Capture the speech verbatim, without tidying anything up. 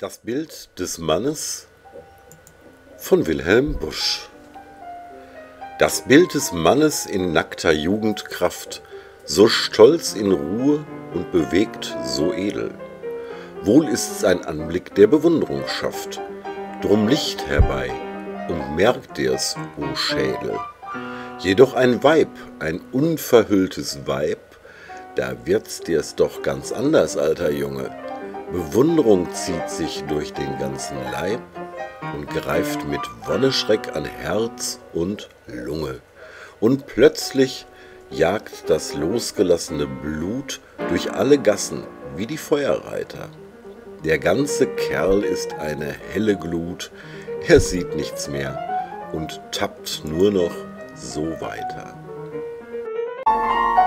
Das Bild des Mannes von Wilhelm Busch. Das Bild des Mannes in nackter Jugendkraft, so stolz in Ruhe und bewegt so edel. Wohl ist's ein Anblick, der Bewunderung schafft. Drum Licht herbei und merk dir's, o Schädel. Jedoch ein Weib, ein unverhülltes Weib, da wird's dir's doch ganz anders, alter Junge. Bewunderung zieht sich durch den ganzen Leib und greift mit Wonneschreck an Herz und Lunge. Und plötzlich jagt das losgelassene Blut durch alle Gassen wie die Feuerreiter. Der ganze Kerl ist eine helle Glut, er sieht nichts mehr und tappt nur noch so weiter.